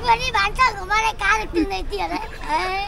người đi bán thận của ba đại ca được từng này tiền đấy. Đấy.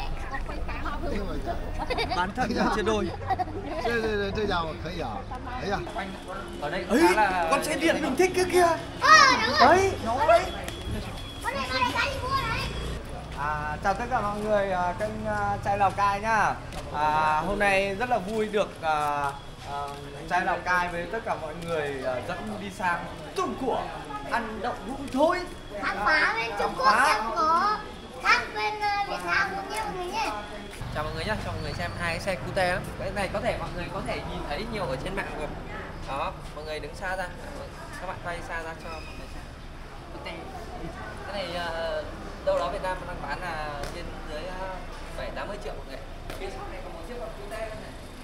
Bán thận chia đôi. 这家伙可以啊！哎呀， Ở đây Ấy, khá là con xe điện mình thích kia kìa. Đúng rồi. Đấy, nó đấy. Con này ba đại ca đi mua đấy. Chào tất cả mọi người kênh Trai Lào Cai nhá. Hôm nay rất là vui được Trai Lào Cai với tất cả mọi người dẫn đi sang Trung Quốc ăn đậu hũ thối. Khám phá bên Trung Quốc xem có khác bên Việt Nam không nhé mọi người nhé. chào mọi người nhá, chào mọi người xem hai cái xe cute lắm. Cái này có thể mọi người có thể nhìn thấy nhiều ở trên mạng rồi. Đó, mọi người đứng xa ra, các bạn quay xa ra cho mọi người xem. Cái này đâu đó Việt Nam đang bán là trên dưới 7-80 triệu mọi người. Phía sau này còn một chiếc con cute này.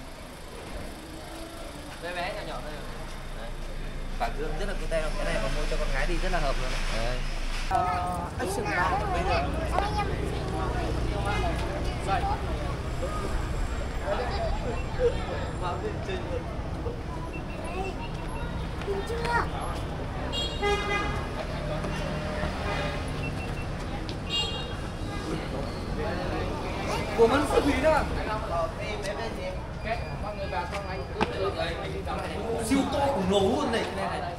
Bé bé nhỏ nhỏ thôi. Đấy. Bảng dương rất là cute luôn. Cái này mà mua cho con gái thì rất là hợp luôn. Đấy. Action 3 bây giờ. Đúng chưa? Của Mân Phú Thúy đó. Siêu to khủng lồ luôn này.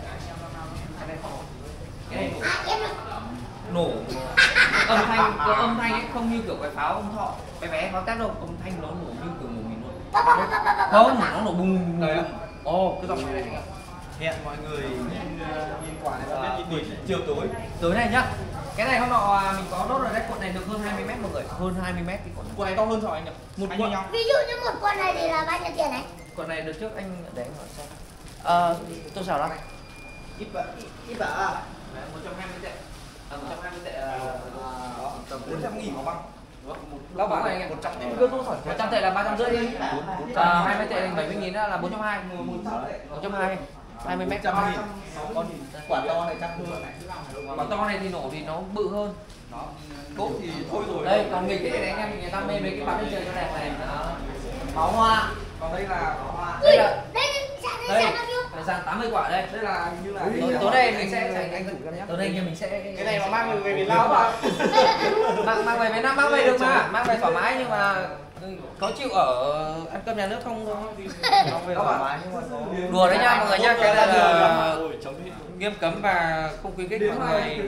Cái này nổ âm thanh, có âm thanh ấy không như kiểu cái pháo ông Thọ bé bé pháo tép đâu, âm thanh nó nổ như kiểu nổ mìn luôn. Không, nó nổ bùng bùng. Ồ, cái giọng này hẹn mọi người nhìn quả này và biết buổi chiều tối này nhá. Cái này hôm nọ mình có đốt rồi đấy, cuộn này được hơn 20 m mọi người, hơn 20 m thì cuộn này to hơn rồi anh nhỉ? Một cuộn nhau. Ví dụ như một cuộn này thì là bao nhiêu tiền này? Cuộn này được trước anh để anh hỏi xem. Tôi xào lắm. Ít bả. Đấy, 120 tệ. 120 tệ Tầm 400.000 có bằng. Lão bán này 100 tệ là 350 đi. 20 tệ là 70.000 là 420. 120. 20 m. Con quả to này chắc hơn. Quả to này thì nổ thì nó bự hơn. Cốt thì thôi rồi. Đây còn mình cái này anh em người ta mê mấy cái bắn lên trời cho đẹp này. Pháo hoa. Còn đây là pháo hoa. Ui, đây sàn bao nhiêu? Dàn 80 quả đây. Đây là như là tối nay mình sẽ anh tối nay mình sẽ cái này mà mang về Việt Nam mà. mang về Việt Nam mang về được mà, mang về thoải mái nhưng mà có chịu ở ăn cơm nhà nước không thôi. Mang về thoải mái nhưng mà Đùa đấy nha mọi người nha, cái này là nghiêm cấm và không khuyến khích mọi người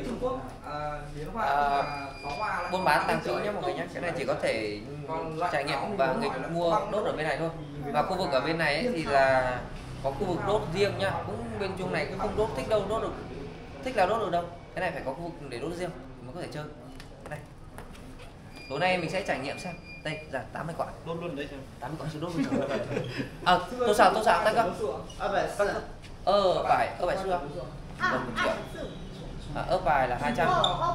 buôn bán tàng trữ nhé mọi người nhé. Cái này chỉ có thể trải nghiệm và nghịch mua đốt ở bên này thôi. Và khu vực ở bên này ấy thì là có khu vực đốt riêng nhá, cũng bên chung này cũng không đốt thích đâu, đốt được thích là đốt được đâu. Cái này phải có khu vực để đốt riêng mới có thể chơi. Đây, tối nay mình sẽ trải nghiệm xem. Đây, dàn 80 quả. đốt luôn đấy xem. 80 quả sẽ đốt luôn. Tôi xào tay cơ. Ớt vải xưa. Ớt vải là 200.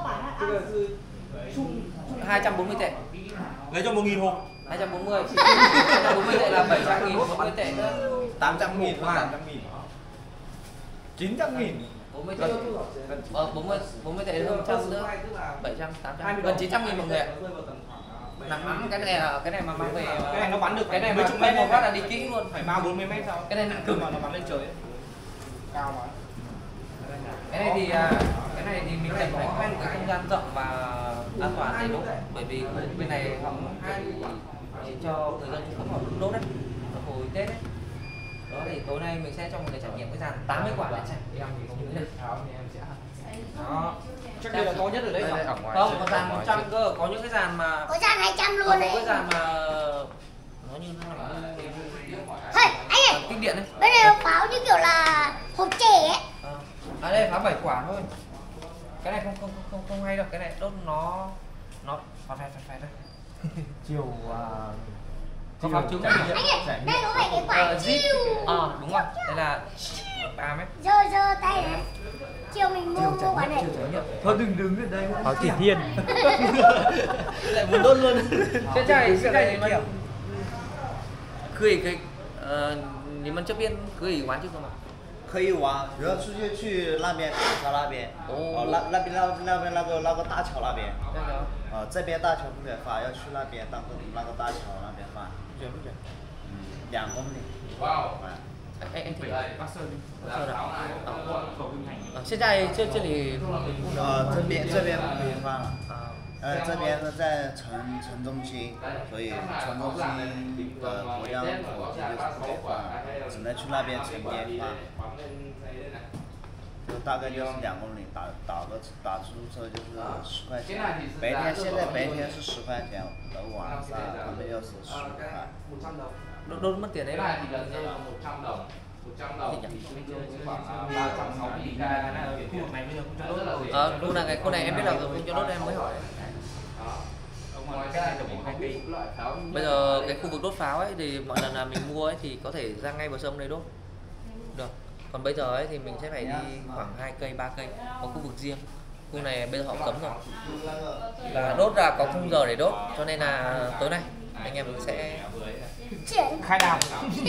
240 tệ. Lấy cho 1.000 hộp. 240. 240 tệ là 700.000, 40 tệ. 800.000 hoặc 800.000. 900.000. 40 tệ. 40 tệ hơn trăm nữa. 700, 800. Gần 900.000 mọi người ạ. Nặng lắm, cái này mà mang về Cái này nó bắn được cái này mấy chục mét một phát là đi kỹ luôn, phải 30-40 mét sao? cái này nặng cực mà nó bắn lên trời ấy. Cao mà. cái này thì mình cần phải quen cái không gian rộng và an toàn để đốt, bởi vì bên này họ chỉ cho người dân Trung Quốc họ đốt đấy hồi Tết đấy. Đó thì tối nay mình sẽ cho mọi người trải nghiệm cái dàn 80 quả để xem. Đó. Chắc đây là to nhất ở đây rồi. Không, có dàn 100 cơ, có những cái dàn mà Có dàn 200 luôn có đấy. cái dàn mà nó như Thôi, anh ơi, kích điện đấy. bên này có pháo như kiểu là hộp trẻ ấy. Đây pháo 7 quả thôi. Cái này không hay đâu, cái này đốt nó phải đây. Chiều Có pháo trứng. Anh ơi, đây có phải cái quả chiêu. Đúng rồi, đây là 3 mét. Giơ tay này. Chiều mình mua quả này. thôi đừng đứng ở đây. Pháo chỉ thiên. Lại muốn đốt luôn. Cái này mà 그게你们这边可以玩这个吗？ 可以玩，主要出去那边长沙那边，那边那个大桥那边，这边大桥不给发，要去那边那个大桥那边发， 远不远？ 2公里。 哇哦！ anh thử Bắc Sơn đi. Hiện tại这里这边不可以放了。这边是在城中心，所以城中心的国家口子就是不给放，只能去那边城边放。就大概就是2公里，打出租车就是10块钱。现在白天是10块钱，到晚上他们要是15块。 đốt mất tiền đấy là thì lần là 100 đồng. 100 đồng thì tương đương khoảng 360 nghìn. Khu vực này bây giờ không cho đốt. Cô này em biết là không cho đốt em mới hỏi. Ngoài cái này là 1 cây. Bây giờ cái khu vực đốt pháo ấy thì mọi lần là mình mua ấy thì có thể ra ngay bờ sông đây đốt được. Còn bây giờ ấy thì mình sẽ phải đi khoảng 2 cây 3 cây có khu vực riêng. Khu này bây giờ họ cấm rồi. Là đốt là có khung giờ để đốt, cho nên là tối nay anh em mình sẽ khai đào.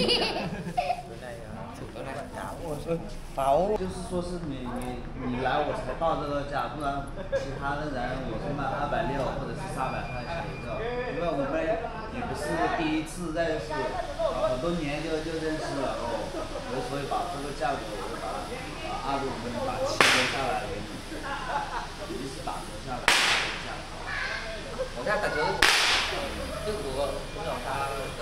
pháo就是说是你来我才报这个价，不然其他的人我是卖260或者是300块钱一个，因为我们也不是第一次认识，很多年就认识了哦，所以把这个价格我就把2路我们把7折下来给你，一是打折下来 có giá cả dưới tức của ta từng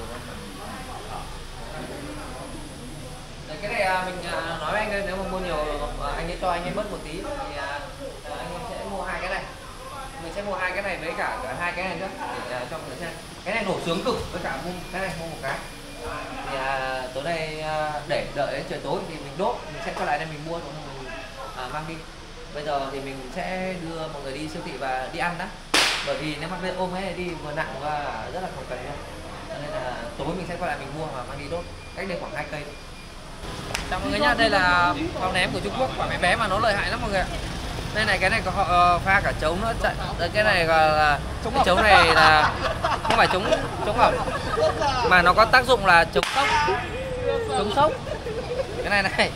cái này mình nói với anh ơi, nếu mà mua nhiều anh ấy cho anh ấy bớt một tí thì anh em sẽ mua 2 cái này, mình sẽ mua 2 cái này với cả 2 cái này nữa để cho mọi người xem. Cái này nổ sướng cực, với cả mua cái này mua một cái thì tối nay để đợi đến trời tối thì mình đốt, mình sẽ cho lại đây mình mua rồi mình mang đi. Bây giờ thì mình sẽ đưa mọi người đi siêu thị và đi ăn đó, bởi vì nếu mà ôm cái này đi vừa nặng và rất là không cần nha, cho nên là tối mình sẽ quay lại mình mua và mang đi đốt, cách đây khoảng 2 cây. Chào mọi người nhá, đây là pháo ném của Trung Quốc, quả bé bé mà nó lợi hại lắm mọi người ạ. Đây này, cái này có họ pha cả trống nữa, đây, cái này là cái trống này là không phải trống ẩm mà nó có tác dụng là chống sốc. Cái này này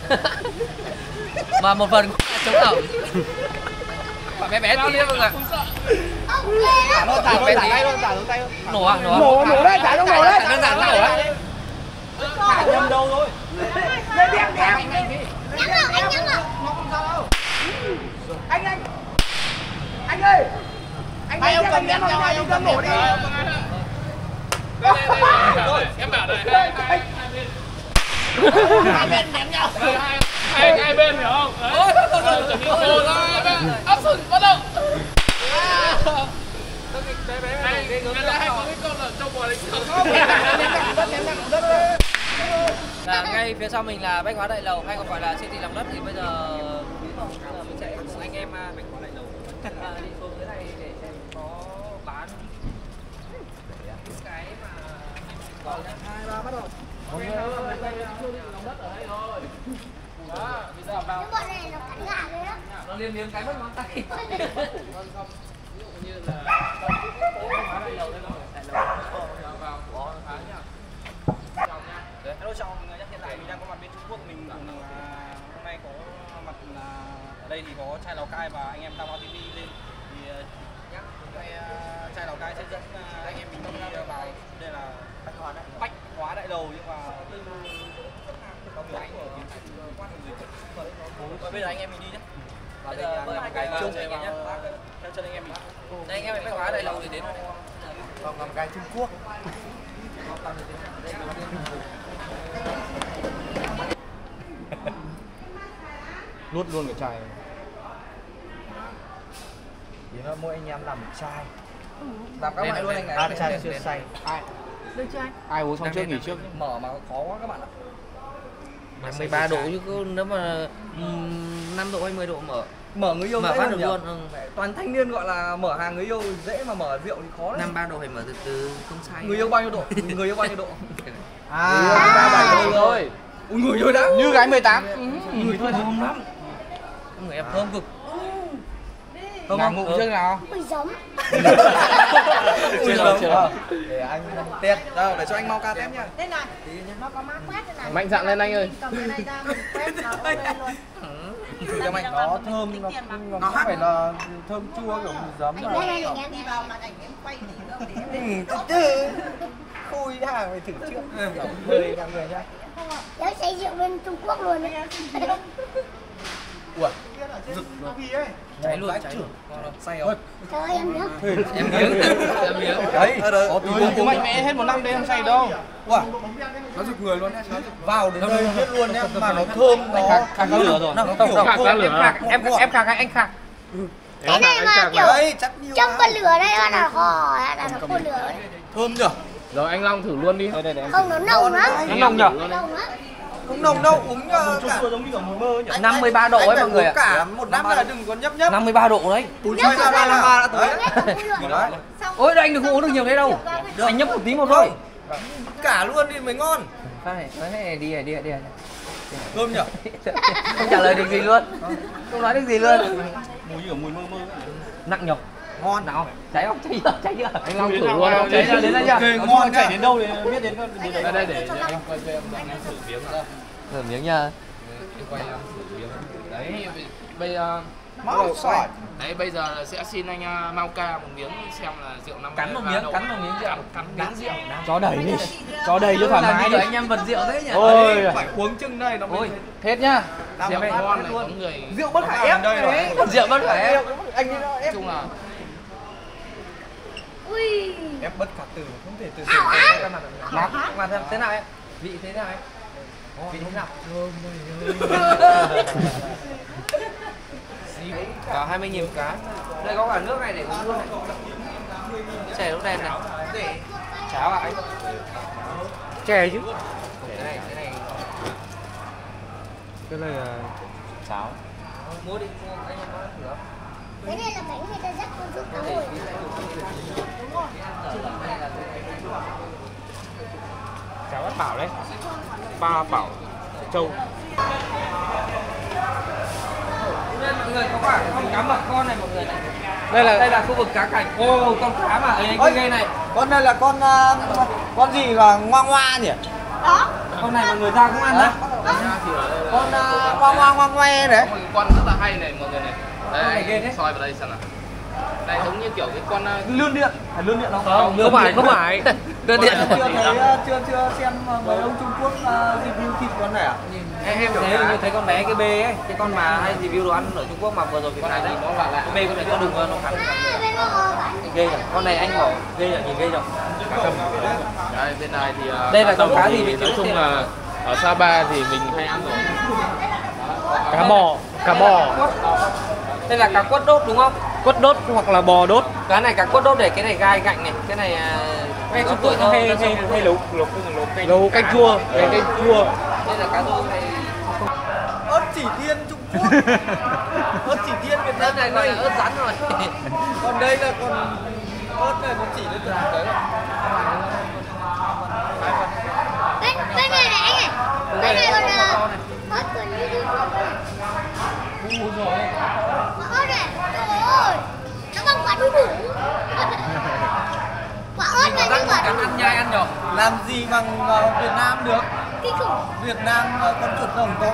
mà một phần cũng là chống ẩm. Quả bé bé tí đấy mọi người. Nổ à? Nổ đấy, thả trong nổ đấy. Đơn giản nổ đấy. Thả nhầm đâu thôi. Nhắm rồi, anh nhắm rồi. Anh ơi, anh ơi cầm ném vào anh cầm nổ đi. Em bảo này, Hai bên ném nhau. hai bên hiểu không? Chuẩn bị hồ ra, áp dụng bắt đầu. Cái này hay có cái con lợn trong bò đấy. Là ngay phía sau mình là Bách Hóa Đại Lầu hay còn gọi là siêu thị lòng đất, thì bây giờ mình sẽ cùng anh em Bách Hóa Đại Lầu đi xuống dưới này để xem có bán những cái mà còn 2, 3 bắt đầu. Cái bọn này nó cắn gà đấy đó. Nó liếm liếm cái mất ngón tay. Ví dụ như là Bách Hóa Đại Lầu đây là vào có bán nhá. Hello chào mọi người nhé, hiện tại mình đang có mặt bên Trung Quốc, mình cùng hôm nay có mặt là ở đây thì có chai Lào Cai và anh em Tam Hoa TV lên thì nhắc chai Lào Cai sẽ dẫn anh em mình đi vào đây là Bách Hóa Đại Lầu, nhưng mà có biểu ảnh của tiến sĩ quan người và bây giờ anh em mình đi nhé. Bây giờ mời một cái chung anh em nhé, theo chân anh em mình. Đây anh em Bách Hóa Đại Lầu thì đến rồi. Còn làm cái Trung Quốc. Nuốt luôn cái chai. Thì nó mỗi anh em làm một chai. Làm các bạn luôn anh này. Ba chai chưa say. Ai uống xong trước nghỉ trước. Mở mà khó quá các bạn ạ. 13 độ chứ nếu mà 5 độ hay 10 độ Mở người yêu mở dễ phát hơn được nhỉ? luôn. Toàn thanh niên gọi là mở hàng người yêu dễ mà mở rượu thì khó đấy. 53 độ phải mở từ từ không say. Người yêu bao nhiêu độ? Người yêu bao nhiêu độ? À, rồi. Ui, người yêu đã như gái 18. Người thôi thơm lắm. Người em thơm cực. Thơm không? Ngủ chưa nào? Mày giống. Chưa. để anh Test, đâu để cho anh mau ca test nha. Đây này, nó có mát quét đây này. Mạnh dạn lên anh ơi. Cầm cái này ra, mình quét nó lên luôn. Thử cho mạnh. nó thơm, nó không phải là thơm chua kiểu mì giấm Đây này, mà em đi vào màn ảnh em quay thì từ từ khui hàng phải thử trước. Mời mọi người nhá. Cháu say rượu bên Trung Quốc luôn đấy. Ủa, rực luôn. Cháy luôn, cháy luôn. Say không? Trời ơi, em nhớ. Em miếng. Em miếng. Đấy, Uống mạnh mẽ hết một năm đây không say đâu. Wow, nó rực người luôn. Vào đến đây biết luôn nhá, mà nó thơm, nó khạc cá lửa rồi. nó kiểu Em khạc anh khạc. Cái này mà kiểu đấy, chắc nhiều trong con lửa đây là kho hay là nó khô lửa đấy. thơm nhở? Rồi anh Long thử luôn đi. Không, nó nồng lắm. Nó nồng nhở? Nồng lắm. Không nồng đâu, uống cả 53 độ ấy mọi người ạ. cả một năm là đừng có nhấp nhấp. 53 độ đấy. Ui chơi ba đã tới. Đấy. Ôi anh đừng uống được nhiều thế đâu. Anh nhấp một tí một thôi. Cả luôn đi mới ngon. Cái này đi này. Thơm nhở? Không trả lời được gì luôn. Không nói được gì luôn. Mùi mơ. Nặng nhở? Ngon Nào, cháy không? Cháy chưa? Anh Long thử luôn không? Cháy chưa? Đến đây chưa? Ok, ngon Chảy nhá. đến đâu thì biết đến Đây để anh quay cho em thử miếng nữa. Thử miếng nha. Anh quay em thử miếng. Đấy, bây giờ Máu sỏi. đấy bây giờ sẽ xin anh Mau Ca một miếng xem là rượu năm Cắn một miếng rượu. cắn miếng rượu. Cho đầy đi. Cho đầy cho thoải mái đi. Anh em vật rượu thế nhỉ? Ôi, Phải uống chừng đây nó mới Ôi, hết nhá. Rượu ngon này, có người rượu bất phải ép đấy. rượu vẫn phải ép. Anh ấy nó ép. nói chung là Ui. Ép bất khả tử, không thể từ Ảo á. Mà thế nào em? Vị thế nào em? Vị thế nào? Cả 20.000 một cái. Đây có cả nước này để uống luôn này. Chè lúc đen này. Cháo à anh? Chè chứ. Cái này. Cái này là cháo. Mua đi, mua anh em có thử không? Cái này là bánh người ta dắt con giúp cá hồi. Cháo Bát Bảo đấy. Ba Bảo Châu. Đây mọi người có quả con cá mập con này mọi người này. Đây là khu vực cá cảnh. Ô con cá mà ấy cái ghê này. Con này là con gì mà ngoa nhỉ? Đó. Con này mà người ta cũng ăn đấy. Con ngoe đấy. có một cái con rất là hay này mọi người này. Đây Con này ghê thế. anh soi vào đây xem nào. Đây giống như kiểu cái con Lươn điện. Phải lươn điện không? Không phải. Lươn điện. Chưa xem mấy ông Trung Quốc review thịt con này à? Em thấy con bé cái bê ấy, cái con mà hay review đồ ăn ở Trung Quốc mà vừa rồi Việt Nam đấy, nó là cái bê con này cho đừng nó cắn. Bên nó bánh. Ghê rồi. Con này anh bảo ghê rồi, nhìn ghê rồi. đây bên này thì Đây là con cá gì mình nói chung là ở Sapa thì mình hay ăn rồi. Cá bò. Đây là cá quất đốt đúng không? Quất đốt hoặc là bò đốt. Cá này cá quất đốt để cái này gai gạnh này, cái này Hay Trung Quốc hay nấu canh chua, canh chua. Đây là cá rô này. Ớt chỉ thiên Trung Quốc. Ớt chỉ thiên Việt Nam Này gọi là ớt rắn rồi. Còn đây là còn ớt này nó chỉ lên từ đấy. Bên này này anh ơi. Bên này còn ớt còn như Trung Quốc này. Ớt này. Trời ơi. Nó bằng quả đu đủ. Quả ớt này như quả Cắn ăn nhai ăn nhỏ. Làm gì bằng Việt Nam được? kinh khủng. Việt Nam con chuột rồng to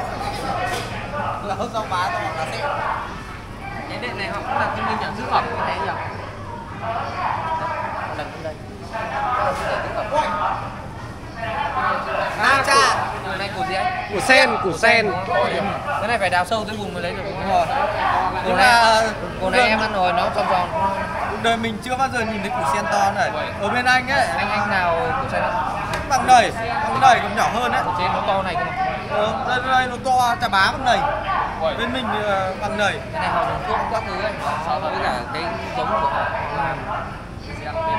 là hớt rau má to là sẽ Cái đệm này họ cũng là thông minh nhận giữ ẩm cái này nhỉ? Đặt đây. Nam cha. Cái này củ gì anh? Củ sen. Cái này phải đào sâu tới bùn mới lấy được. Đúng rồi. Củ này em ăn rồi nó tròn tròn. Đời mình chưa bao giờ nhìn thấy củ sen to này. Ở bên anh ấy, Anh nào củ sen đó? bằng đầy còn nhỏ hơn đấy. Trên nó to này cơ mà. Đây nó to chà bá bằng đầy. Bên mình bằng đầy. Cái này họ dùng thuốc các thứ ấy, so với cả cái giống của họ làm.